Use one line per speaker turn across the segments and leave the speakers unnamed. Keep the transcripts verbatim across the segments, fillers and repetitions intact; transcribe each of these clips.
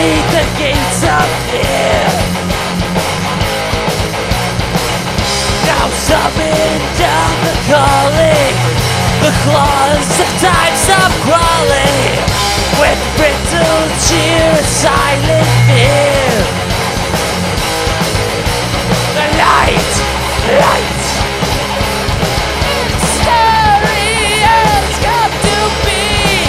beneath the gates of fear. Now summon down the calling, the claws of time stop crawling, with brittle cheer and silent fear. The light, light, story has come to be.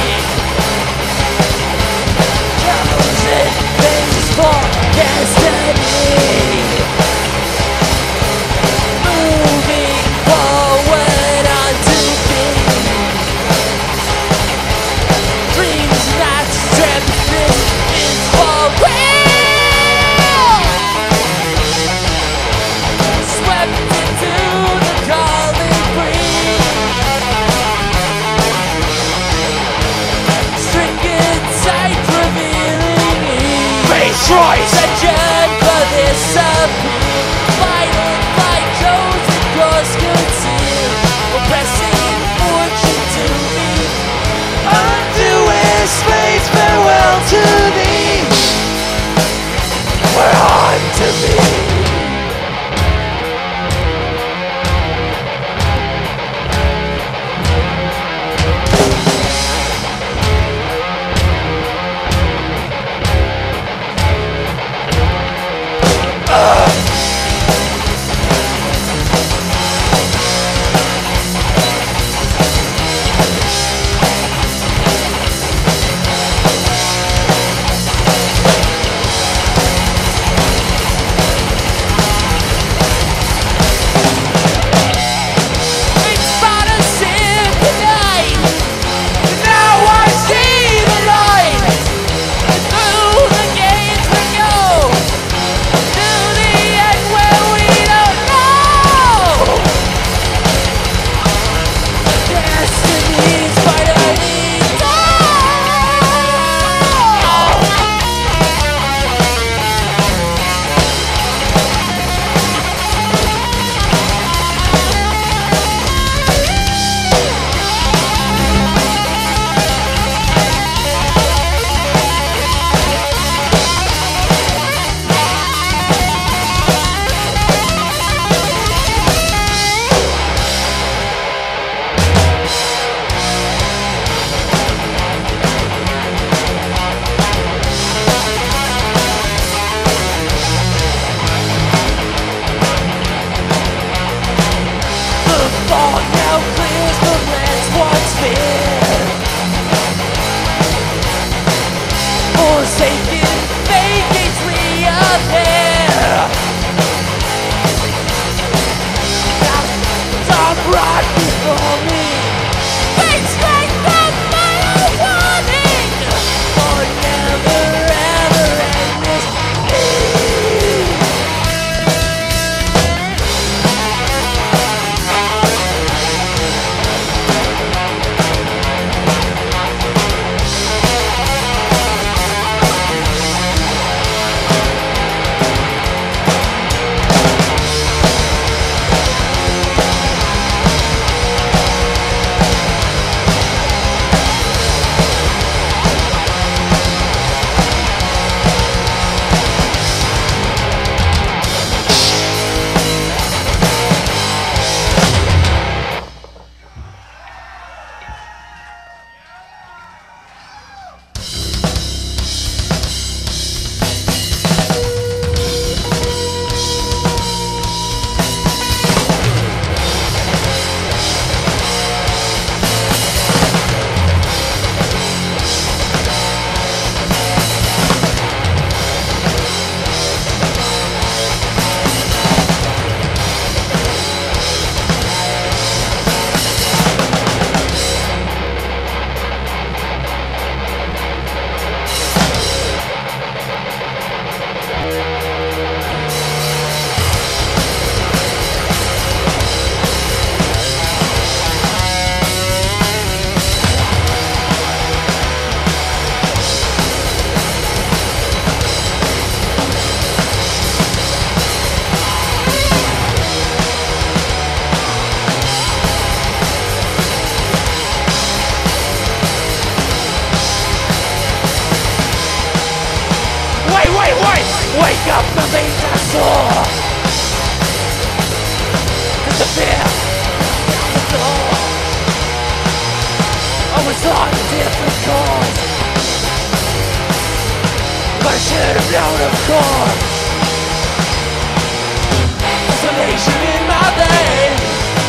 Chosen things for destiny. Moving forward onto me. Dreams that strip this is for real. Swept into the calling breeze. Stringed sight revealing ease. Face choice! Legend for this appeal. Vital fight chosen course concealed. Oppressing fortune to me. Unto his face, farewell to thee. We're on to be. white. Wake up, the veins are sore. Cause the fear down the door. I was on a different course, but I should have known, of course. Isolation in my veins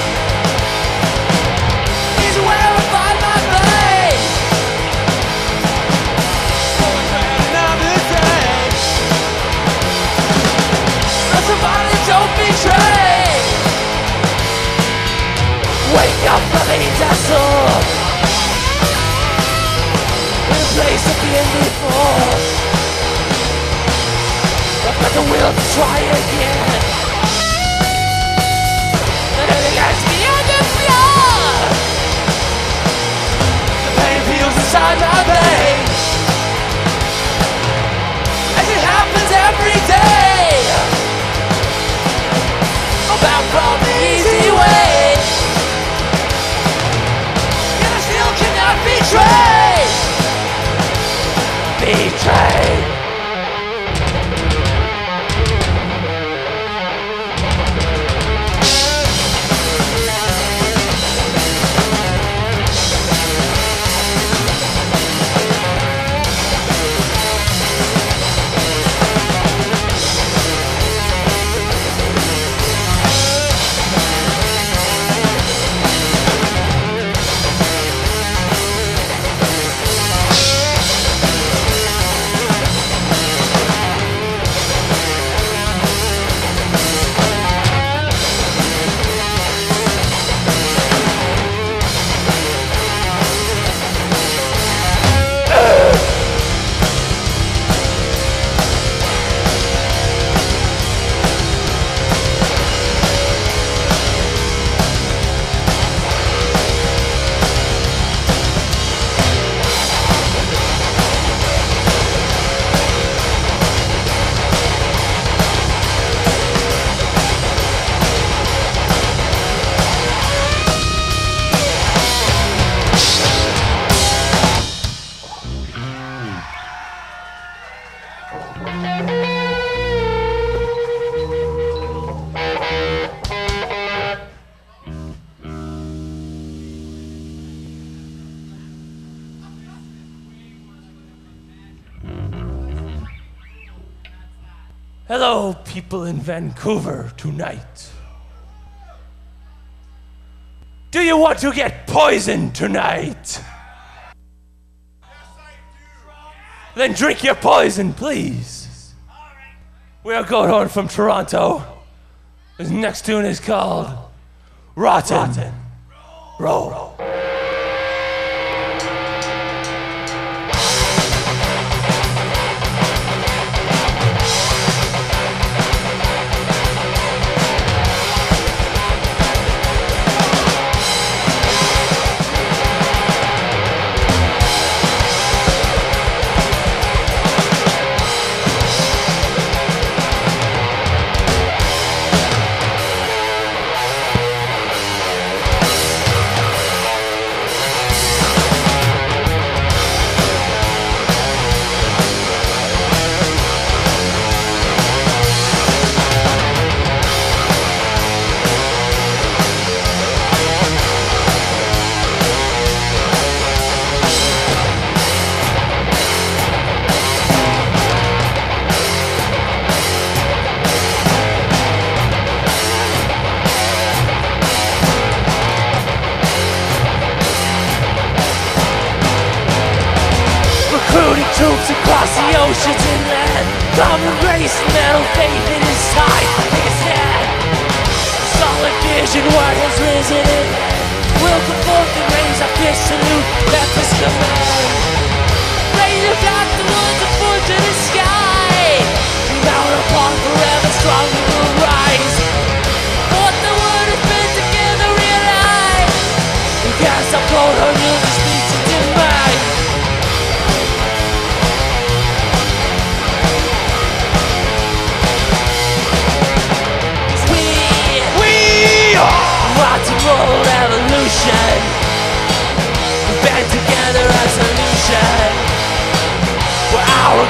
is where I find my place. Going back another day. But somebody don't betray. Wake up, the veins are sore. In a place I've been before. I've got the will to try again. And everything has the end of blood. The pain feels inside my veins as it happens every day. I'm back from the easy way, yet I still cannot betray. Betray. Hello, people in Vancouver tonight. Do you want to get poisoned tonight? Then drink your poison, please. We are going on from Toronto. This next tune is called Rotten, Rotten. Roll. Troops across the oceans and land, common race and metal faith in his time. His hand, solid vision, word has risen in. We'll come forth and raise our fist salute, left his command. Raise your back the woods and foot to the sky. We mount upon forever, strong we will rise. What the word has been together realize. We cast our cold on you, the speech of demise. Rock and roll revolution. We band together as a solution. We're our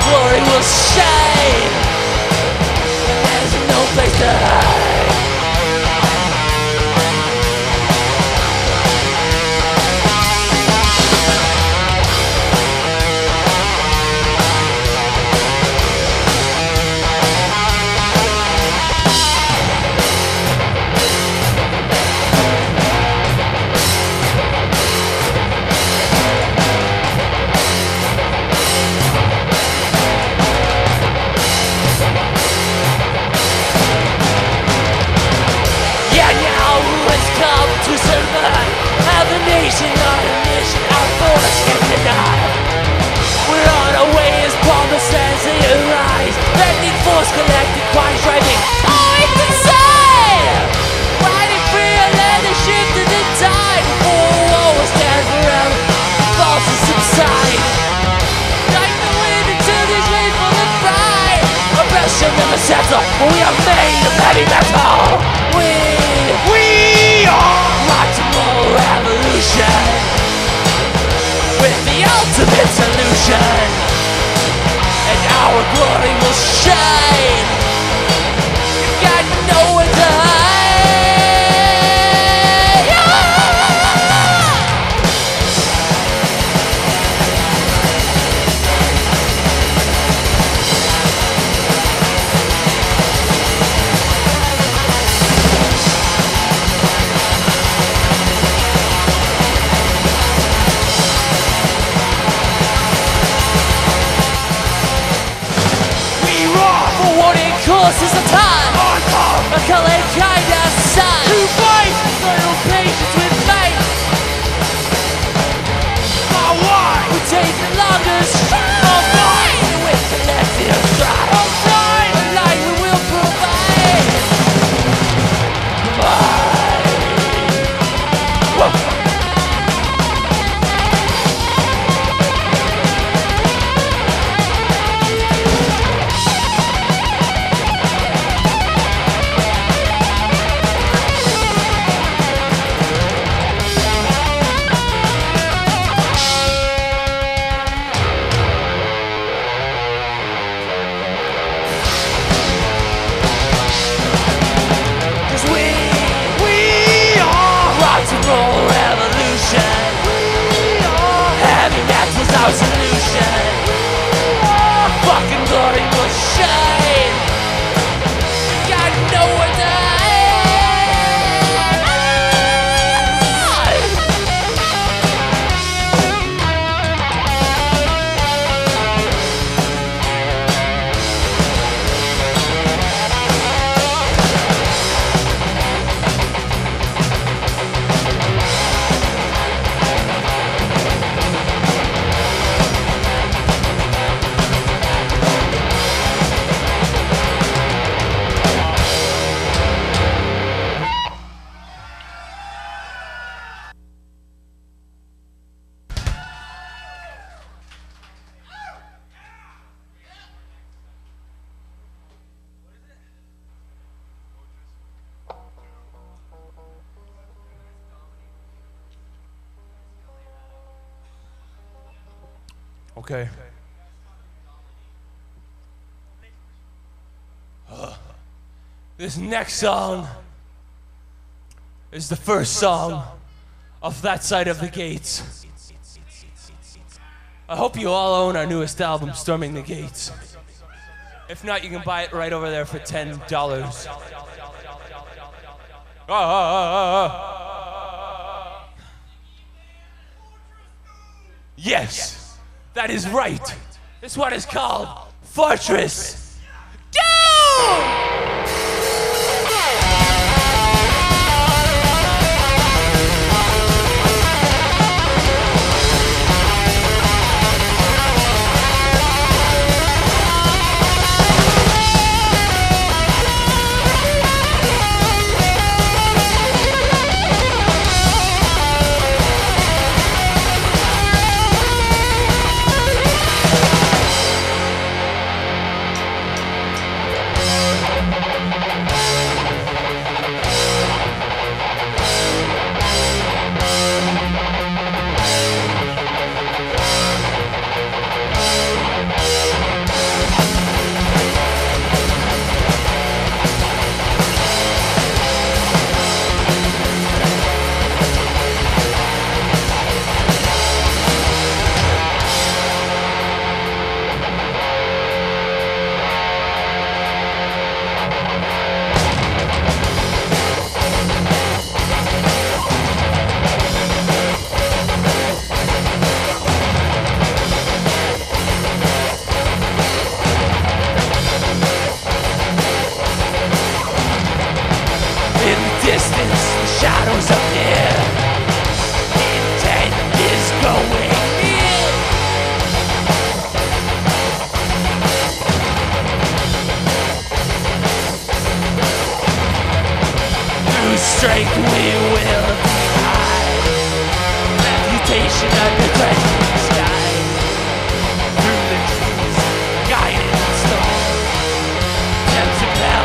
metal, but we are made of heavy metal. We, we are rock and roll revolution, with the ultimate solution, and our glory will shine. You got nowhere to hide. Yeah! Courses of time, a colored kind of sign. To fight, little patience with fate. But why? We take the longest stride. All right, with collective stride. All right, a light we will provide. Provide. Whoa. Our solution, fucking glory will shine. You got nowhere to Okay. Uh, this next song is the first song of That Side of the Gates. I hope you all own our newest album, Storming the Gates. If not, you can buy it right over there for ten dollars. Ah, ah, ah, ah. Yes. That is right. This one is called Fortress. Go! strength we will hide. Reputation under threatening sky. Through the trees, guided storm. Tempted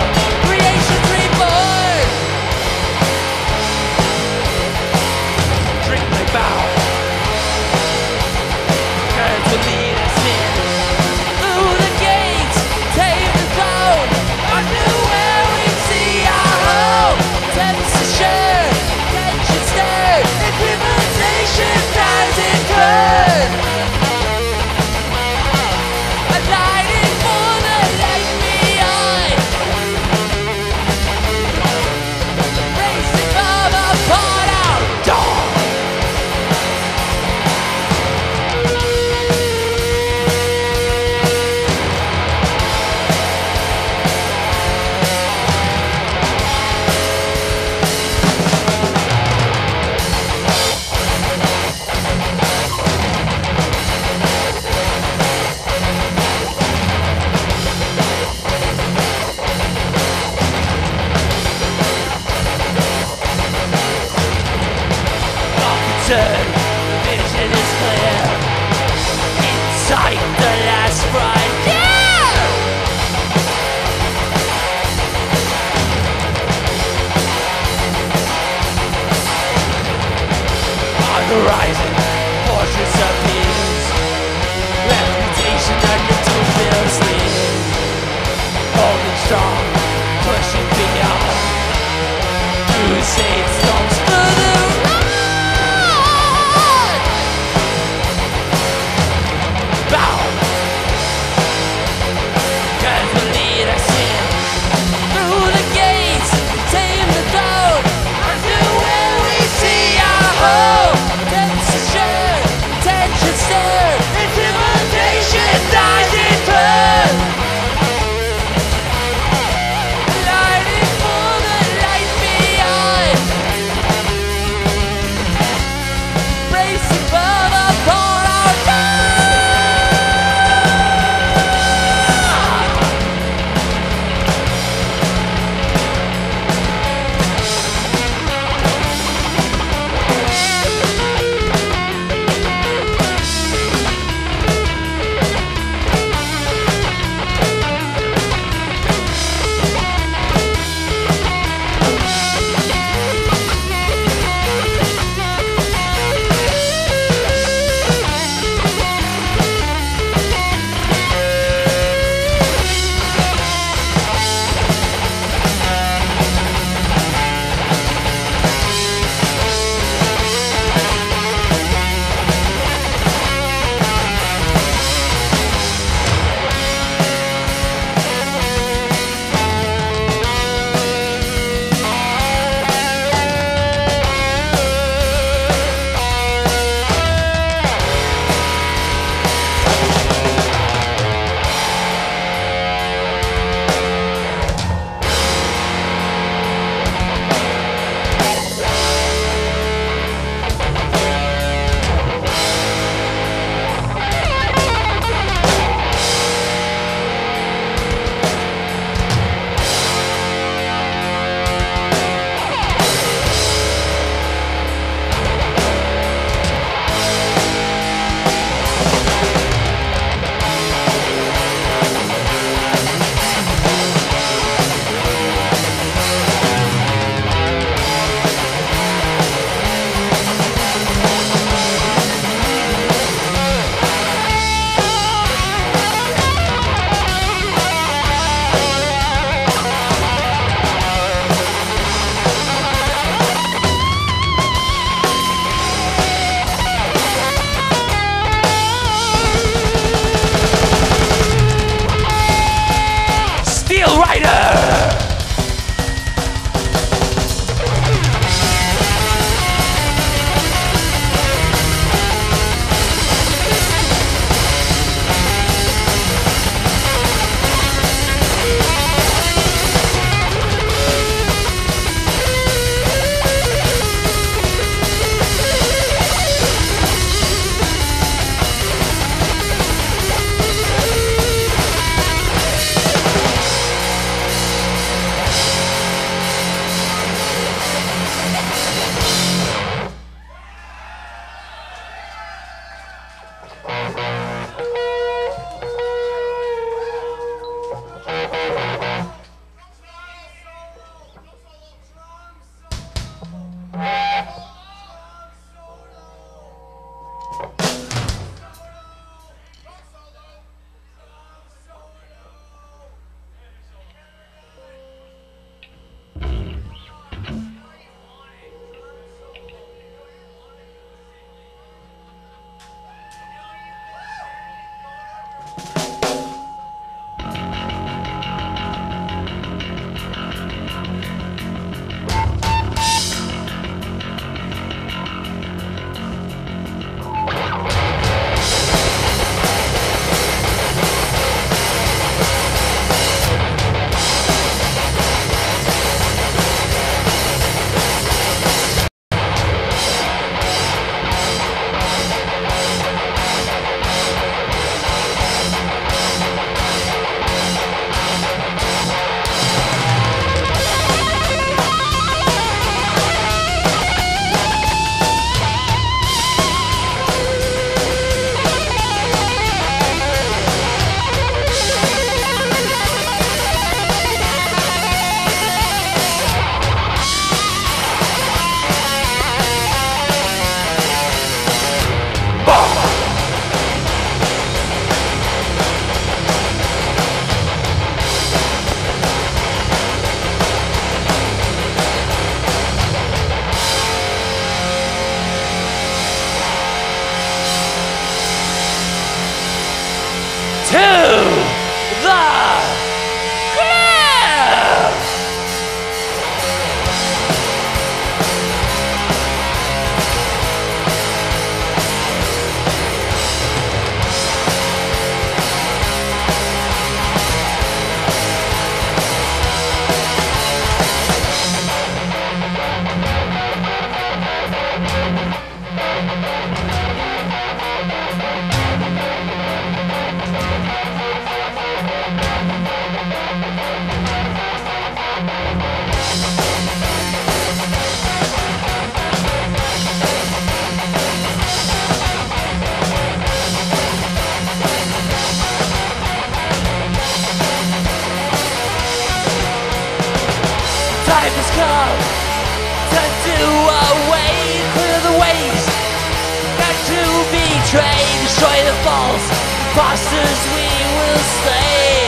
come to do away, clear the ways, not to betray, destroy the false imposters we will slay.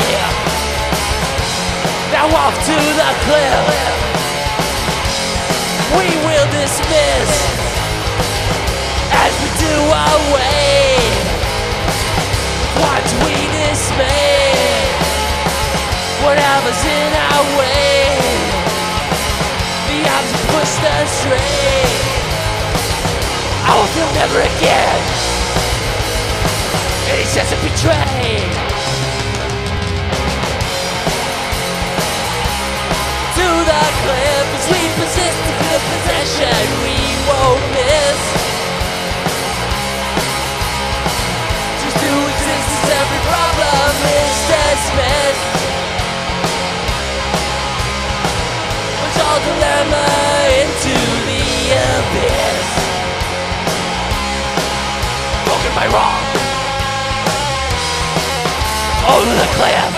Now off to the cliff, we will dismiss as we do away with what we dismay. Whatever's in our way, the odds have pushed us straight. I will feel never again any sense of betrayed. To the cliff as we persist to feel possession we won't miss. Just to exist as every problem is dismissed. Push all dilemma into the abyss. Broken by wrong. Over the cliff.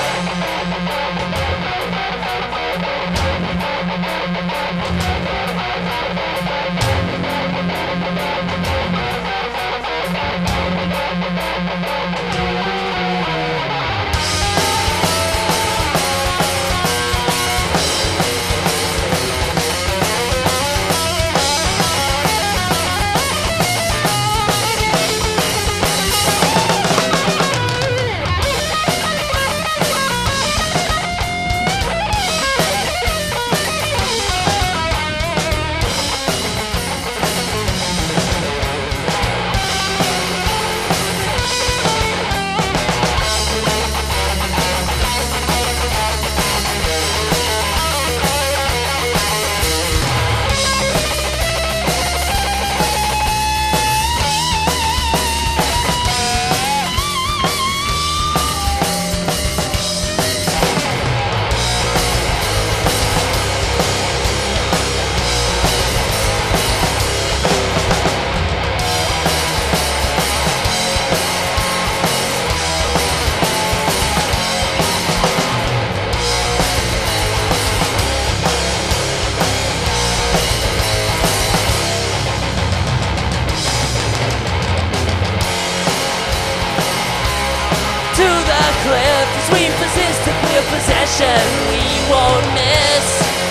Possession we won't miss.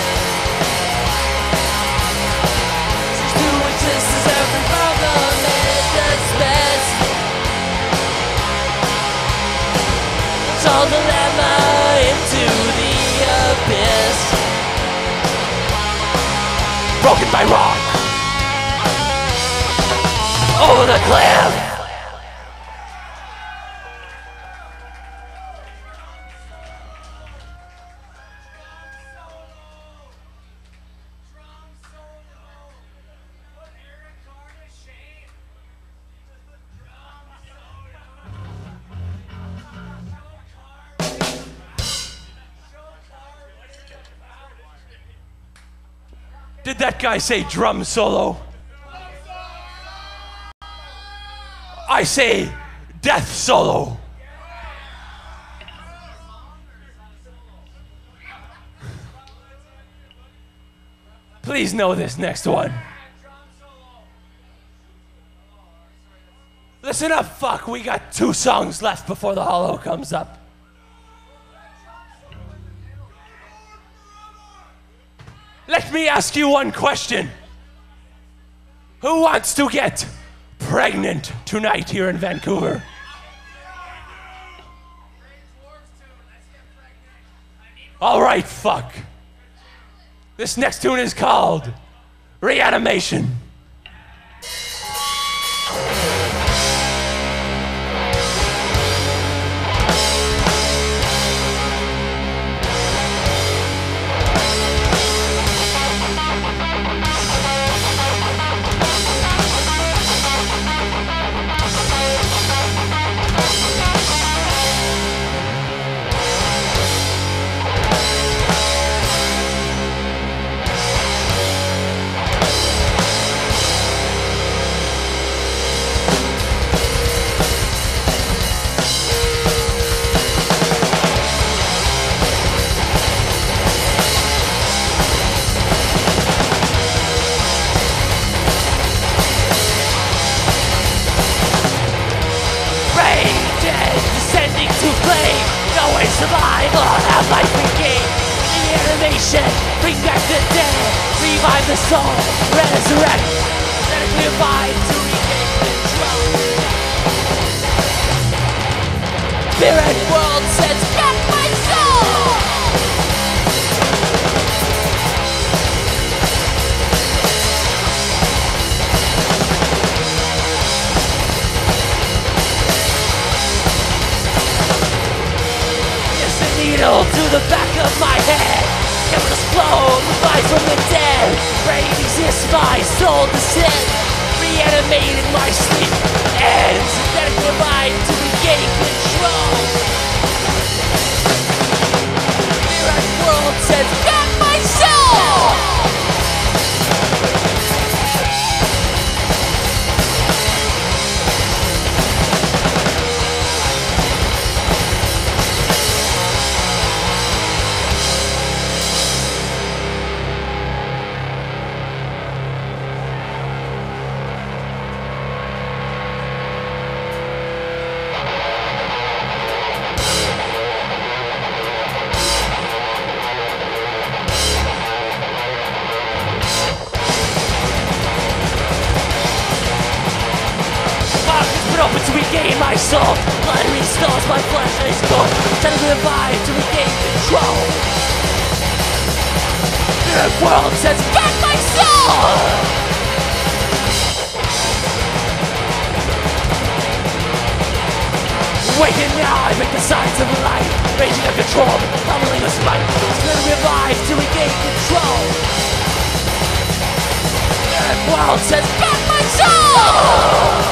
Just to exist as every problem is dismissed. It's all dilemma into the abyss. Broken by wrong. Over the cliff. Did that guy say drum solo? I say death solo. Please know this next one. Listen up, fuck. We got two songs left before the hollow comes up. Let me ask you one question. Who wants to get pregnant tonight here in Vancouver? All right, fuck. This next tune is called Reanimation. Oh, have life regain the animation, bring back the dead, revive the soul, resurrect, let it revive to regain control. Spirit world sends back my soul. Yes, the needle to the back of my head. Chemicals flow, revive from the dead. Brain exists, my soul descends. Reanimate in my sleep. And synthetic revive to regain control. Spirit world sends back my soul. Open to regain my soul. Blood restores my flesh is gone. Time to revive to regain control. Spirit world sends back my soul. Waking now, I make the signs of life. Raging of control, pummeling with spite. Spirit revive to regain control. Spirit world sends back my soul.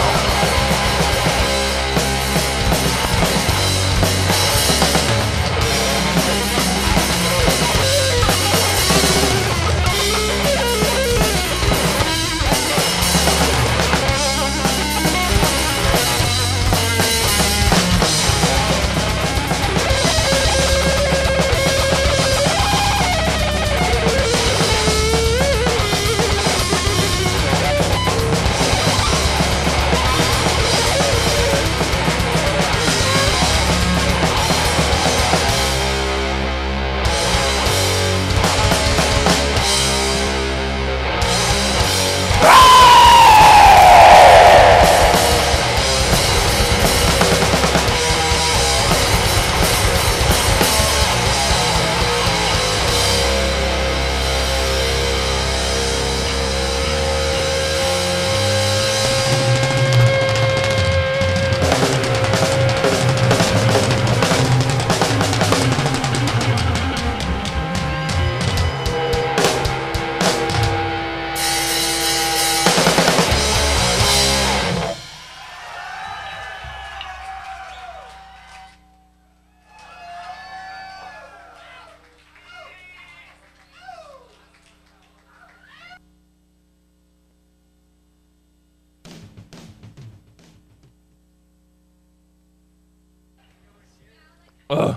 Uh.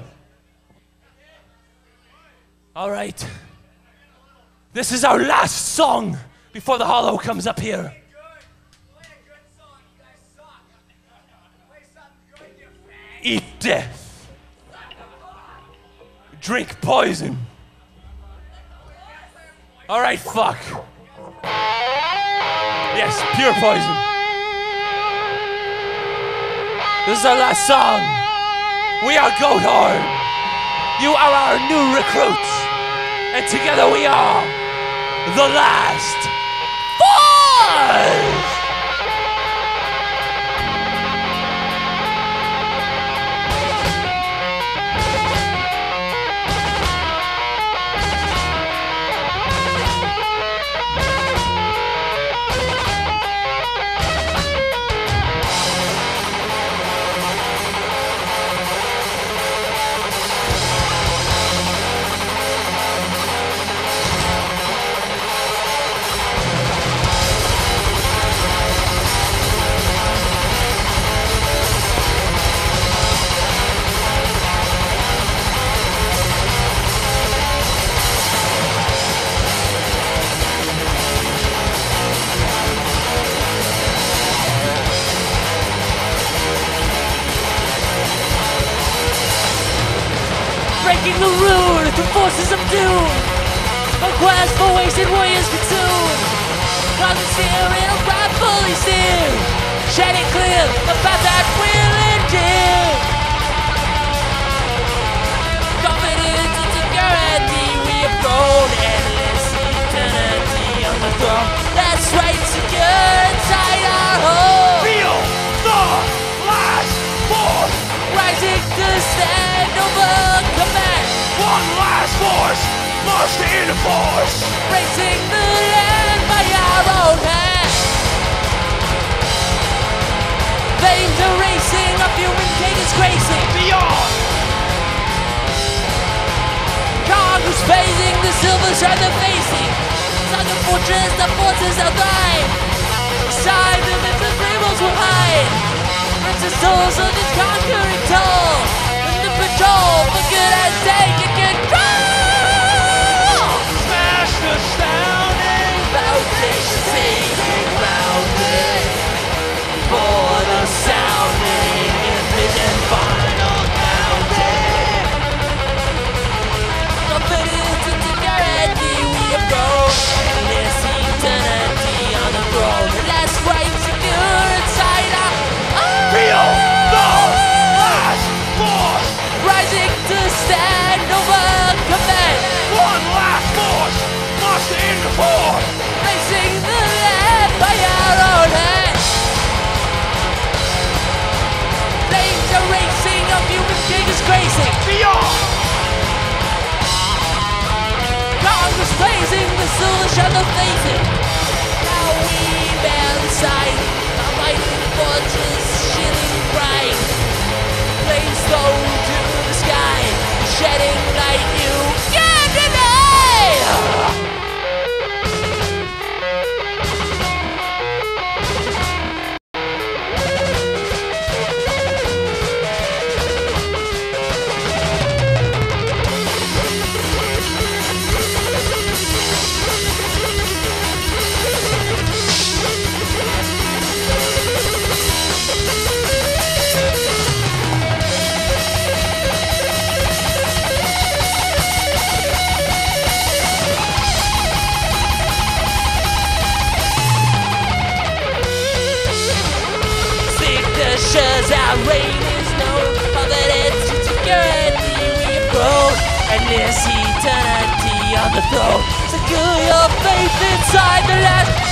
All right. This is our last song before the Hollow comes up here. Eat death. Drink poison. All right, fuck. Yes, pure poison. This is our last song. We are Goathorn. You are our new recruits. And together we are the last boys! breaking the rune through forces of doom. A quest for wasted warriors consumed. Cause it's here in a rightfully steer, shedding clear the path that will endure. Confidence and security, we have grown endless eternity on the throne. That's right, secure inside our home.
Feel the last force
Rising to stand over command.
One last force must enforce.
Racing the land by our own hand. Veins are racing, a human king is gracing.
Beyond
Congress phasing, the silver shine they're facing. Like a fortress, the forces are thine. It's time the myths and fables will hide. Princess souls of this conquering toll. In the patrol, for good and take a control.
smash the sounding
Foundation saving mountain. For the sounding infinite and final counting. Confidence and security, we have grown. Endless eternity on the throne. Let's right secure inside our
Feel the last force.
rising to stand over command.
One last force must enforce.
Racing the land by our own hand. Flames are racing, a human king is gracing.
Beyond
Congress blazing, the silver shadow facing. Now we bear the sight, a mighty fortress shilling bright. Flames go to the sky, shedding light you can't deny. Our reign is known, confidence and security we have grown. Endless eternity on the throne. Secure your faith inside the last